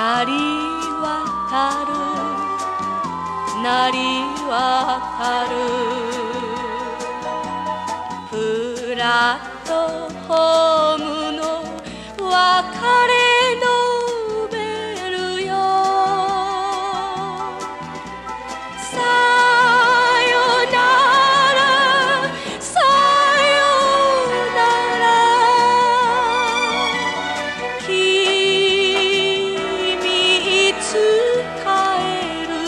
なりわたるなりわたるプラットホームの別れのベルよさよならさよなら君いつ帰る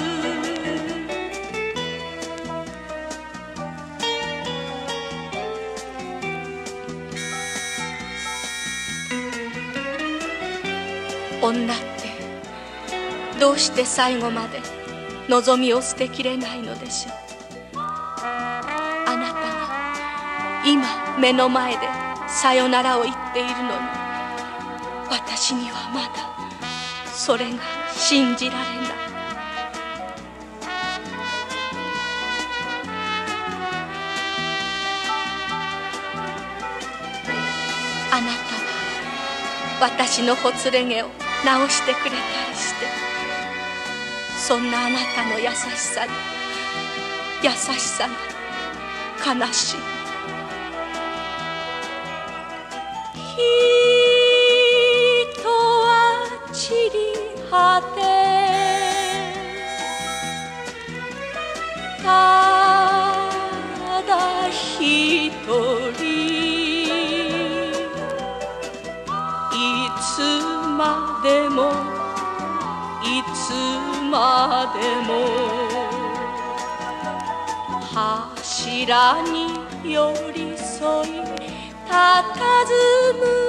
女ってどうして最後まで望みを捨てきれないのでしょう。あなたが今目の前でさよならを言っているのに私にはまだそれが信じられない。あなたは私のほつれ毛を直してくれたりしてそんなあなたの優しさが悲しい。人は散り果てただ一人いつまでもいつまでも柱に寄り添い佇む